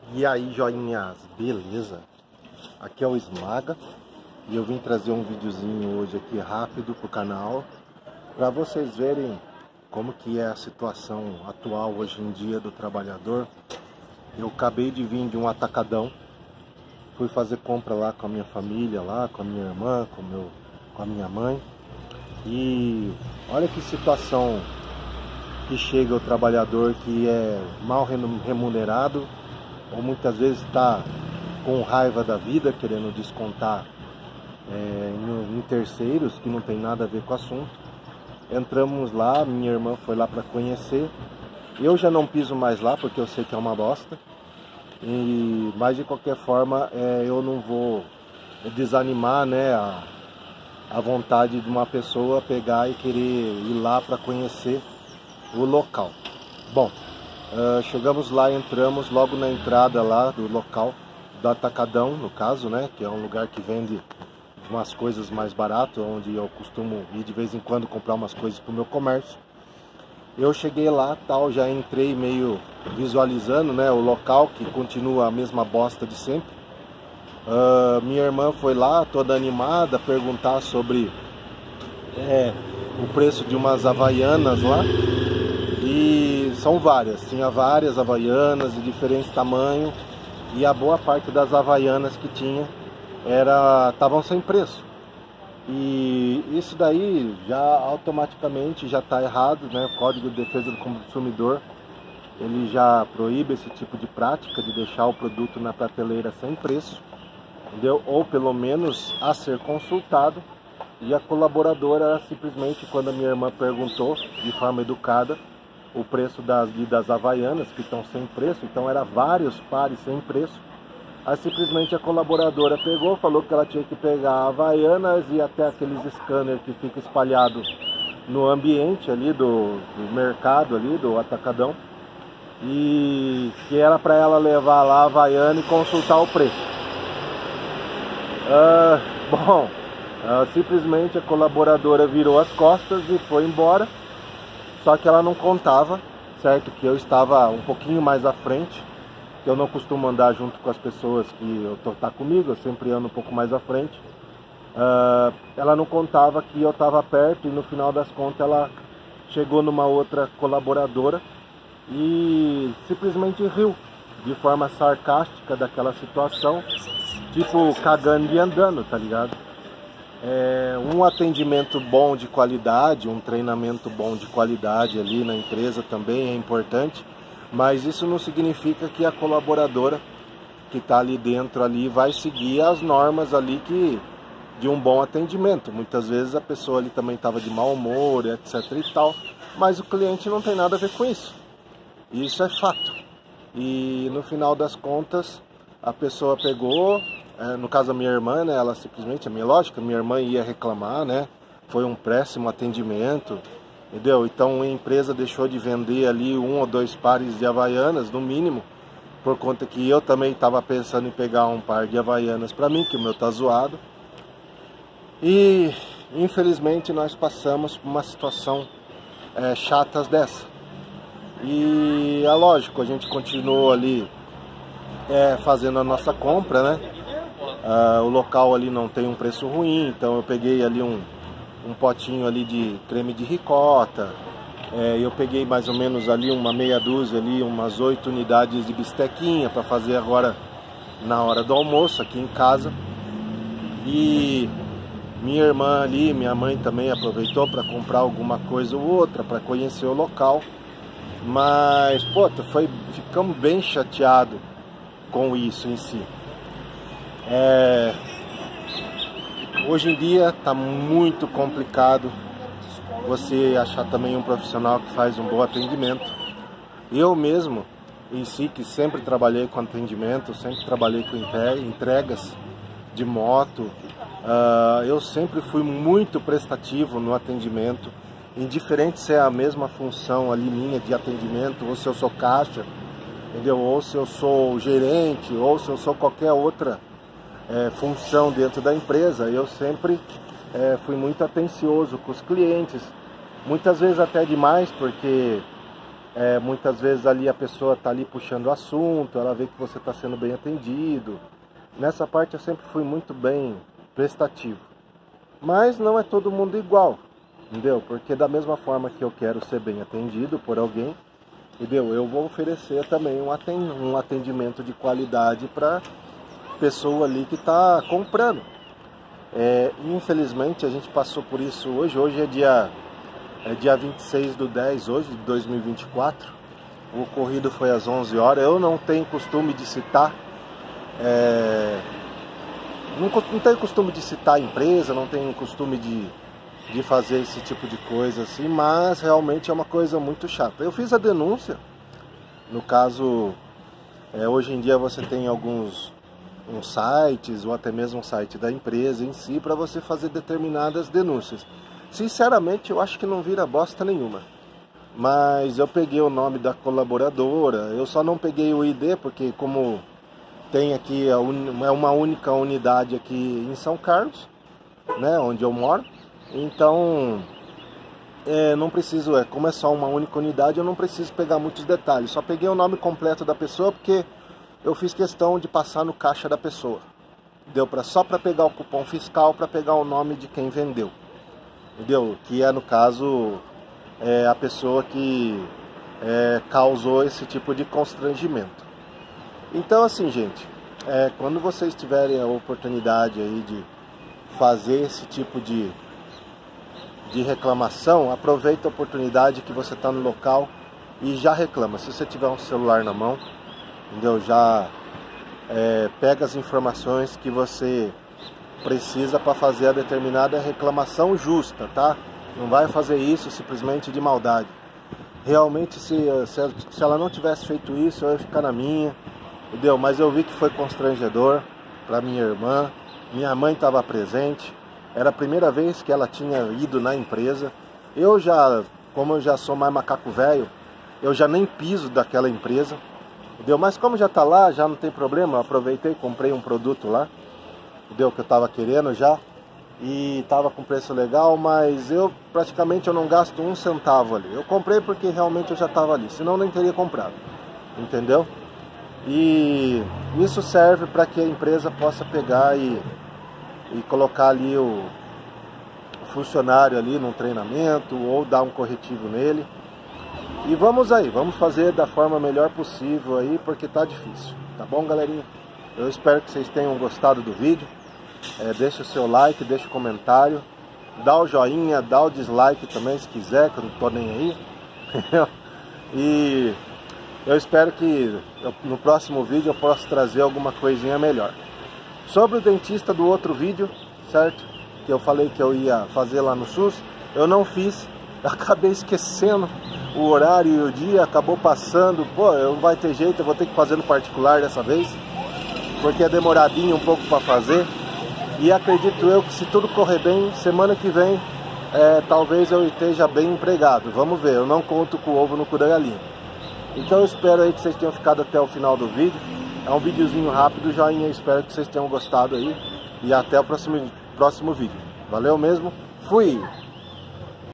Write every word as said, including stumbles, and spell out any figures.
E aí, joinhas, beleza? Aqui é o Esmaga e eu vim trazer um videozinho hoje aqui rápido pro canal para vocês verem como que é a situação atual hoje em dia do trabalhador. Eu acabei de vir de um atacadão, fui fazer compra lá com a minha família, lá com a minha irmã, com, meu, com a minha mãe, e olha que situação que chega o trabalhador que é mal remunerado, ou muitas vezes está com raiva da vida, querendo descontar é, em, em terceiros, que não tem nada a ver com o assunto. Entramos lá, minha irmã foi lá para conhecer. Eu já não piso mais lá, porque eu sei que é uma bosta. E, mas de qualquer forma, é, eu não vou desanimar, né, a, a vontade de uma pessoa pegar e querer ir lá para conhecer o local. Bom, Uh, chegamos lá, entramos logo na entrada lá do local, do atacadão no caso, né, que é um lugar que vende umas coisas mais baratas, onde eu costumo ir de vez em quando comprar umas coisas para o meu comércio. Eu cheguei lá, tal, já entrei meio visualizando, né, o local, que continua a mesma bosta de sempre. Uh, minha irmã foi lá, toda animada, perguntar sobre é, o preço de umas havaianas lá. E são várias, tinha várias havaianas de diferentes tamanhos, e a boa parte das havaianas que tinha era estavam sem preço. E isso daí já automaticamente já está errado, né? O Código de Defesa do Consumidor, ele já proíbe esse tipo de prática de deixar o produto na prateleira sem preço, entendeu? Ou pelo menos a ser consultado. E a colaboradora simplesmente, quando a minha irmã perguntou de forma educada o preço das, das havaianas, que estão sem preço, então era vários pares sem preço, aí simplesmente a colaboradora pegou, falou que ela tinha que pegar havaianas e até aqueles scanners que ficam espalhados no ambiente ali do, do mercado, ali do atacadão, e que era para ela levar lá a havaiana e consultar o preço. Ah, bom, ah, simplesmente a colaboradora virou as costas e foi embora. Só que ela não contava, certo, que eu estava um pouquinho mais à frente, que eu não costumo andar junto com as pessoas que eu tô, tá comigo, eu sempre ando um pouco mais à frente. Uh, ela não contava que eu estava perto, e no final das contas ela chegou numa outra colaboradora e simplesmente riu de forma sarcástica daquela situação, tipo cagando e andando, tá ligado? É, um atendimento bom de qualidade, um treinamento bom de qualidade ali na empresa também é importante, mas isso não significa que a colaboradora que está ali dentro ali vai seguir as normas ali que, de um bom atendimento. Muitas vezes a pessoa ali também estava de mau humor, etc e tal, mas o cliente não tem nada a ver com isso. Isso é fato. E no final das contas a pessoa pegou, É, no caso da minha irmã, né, ela simplesmente, a minha lógica, minha irmã ia reclamar, né, foi um péssimo atendimento, entendeu? Então a empresa deixou de vender ali um ou dois pares de havaianas, no mínimo, por conta que eu também estava pensando em pegar um par de havaianas para mim, que o meu tá zoado. E infelizmente nós passamos por uma situação é, chata dessa. E é lógico, a gente continuou ali é, fazendo a nossa compra, né? Uh, o local ali não tem um preço ruim, então eu peguei ali um, um potinho ali de creme de ricota, é, eu peguei mais ou menos ali uma meia dúzia ali, umas oito unidades de bistequinha para fazer agora na hora do almoço aqui em casa. E minha irmã ali, minha mãe também aproveitou para comprar alguma coisa ou outra para conhecer o local, mas pô, foi, ficamos bem chateados com isso em si. É, hoje em dia está muito complicado você achar também um profissional que faz um bom atendimento. Eu mesmo, em si, que sempre trabalhei com atendimento, sempre trabalhei com entregas de moto, uh, eu sempre fui muito prestativo no atendimento, indiferente se é a mesma função ali minha de atendimento, ou se eu sou caixa, entendeu? Ou se eu sou gerente, ou se eu sou qualquer outra É, função dentro da empresa. Eu sempre é, fui muito atencioso com os clientes, muitas vezes até demais, porque É, muitas vezes ali a pessoa está ali puxando o assunto, ela vê que você está sendo bem atendido. Nessa parte eu sempre fui muito bem prestativo. Mas não é todo mundo igual, entendeu? Porque da mesma forma que eu quero ser bem atendido por alguém, entendeu? Eu vou oferecer também um atendimento de qualidade para a pessoa ali que está comprando. É, infelizmente a gente passou por isso hoje. Hoje é dia... É dia vinte e seis do dez hoje, de dois mil e vinte e quatro. O ocorrido foi às onze horas. Eu não tenho costume de citar... É, não, não tenho costume de citar a empresa, não tenho costume de, de fazer esse tipo de coisa assim, mas realmente é uma coisa muito chata. Eu fiz a denúncia. No caso, é, hoje em dia você tem alguns uns sites, ou até mesmo um site da empresa em si, para você fazer determinadas denúncias. Sinceramente, eu acho que não vira bosta nenhuma. Mas eu peguei o nome da colaboradora, eu só não peguei o I D, porque como tem aqui a un... é uma única unidade aqui em São Carlos, né, onde eu moro, então é, não preciso, é, como é só uma única unidade, eu não preciso pegar muitos detalhes. Só peguei o nome completo da pessoa, porque eu fiz questão de passar no caixa da pessoa. Deu pra, só para pegar o cupom fiscal, para pegar o nome de quem vendeu. Entendeu? Que é, no caso, é a pessoa que é, causou esse tipo de constrangimento. Então, assim, gente, é, quando vocês tiverem a oportunidade aí de fazer esse tipo de, de reclamação, aproveita a oportunidade que você está no local e já reclama. Se você tiver um celular na mão, entendeu? Já é, pega as informações que você precisa para fazer a determinada reclamação justa, tá? Não vai fazer isso simplesmente de maldade. Realmente, se, se, se ela não tivesse feito isso, eu ia ficar na minha, entendeu? Mas eu vi que foi constrangedor para minha irmã. Minha mãe estava presente. Era a primeira vez que ela tinha ido na empresa. Eu já, como eu já sou mais macaco velho, eu já nem piso daquela empresa, entendeu? Mas como já tá lá, já não tem problema. Eu aproveitei, comprei um produto lá, entendeu? Que eu tava querendo já, e tava com preço legal, mas eu praticamente eu não gasto um centavo ali. Eu comprei porque realmente eu já tava ali, senão eu nem teria comprado, entendeu? E isso serve para que a empresa possa pegar e, e colocar ali o, o funcionário ali num treinamento, ou dar um corretivo nele. E vamos aí, vamos fazer da forma melhor possível aí, porque tá difícil, tá bom, galerinha? Eu espero que vocês tenham gostado do vídeo. É, deixa o seu like, deixa o comentário, dá o joinha, dá o dislike também se quiser, que eu não tô nem aí. E eu espero que eu, no próximo vídeo eu possa trazer alguma coisinha melhor. Sobre o dentista do outro vídeo, certo? Que eu falei que eu ia fazer lá no SUS, eu não fiz, eu acabei esquecendo o horário e o dia, acabou passando. Pô, não vai ter jeito, eu vou ter que fazer no particular dessa vez, porque é demoradinho um pouco para fazer. E acredito eu que se tudo correr bem, semana que vem, é, talvez eu esteja bem empregado. Vamos ver, eu não conto com o ovo no cu da galinha. Então eu espero aí que vocês tenham ficado até o final do vídeo. É um videozinho rápido, joinha, espero que vocês tenham gostado aí. E até o próximo, próximo vídeo. Valeu mesmo, fui!